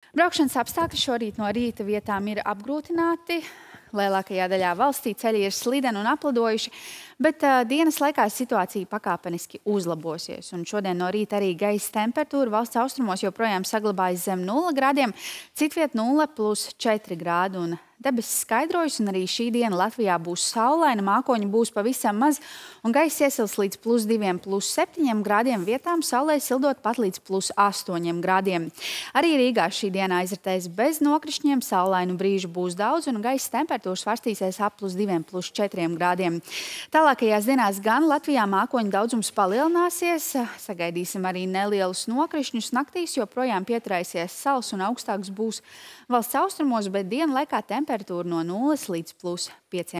Braukšanas apstākļi šorīt no rīta vietām ir apgrūtināti. Lielākajā daļā valstī ceļi ir slideni un apladojuši, bet dienas laikā situācija pakāpeniski uzlabosies. Un šodien no rīta arī gaisa temperatūra valsts austrumos joprojām saglabājas zem 0 grādiem, citviet 0+4 grādi. Un debesis skaidrojas, un arī šī diena Latvijā būs saulaina, mākoņi būs pavisam maz, un gaisa iesils līdz +2, +7 grādiem, vietām saulē sildot pat līdz +8 grādiem. Arī Rīgā šī diena aizritēs bez nokrišņiem, saulainu brīžu būs daudz, un gaisa temperatūra svārstīsies ap +2, +4 grādiem. Tālākajās dienās gan Latvijā mākoņu daudzums palielināsies, sagaidīsim arī nelielus nokrišņus. Naktīs joprojām pieturēsies sals un augstāks būs valsts austrumos, bet dienu laikā temperatūra no 0 līdz +5.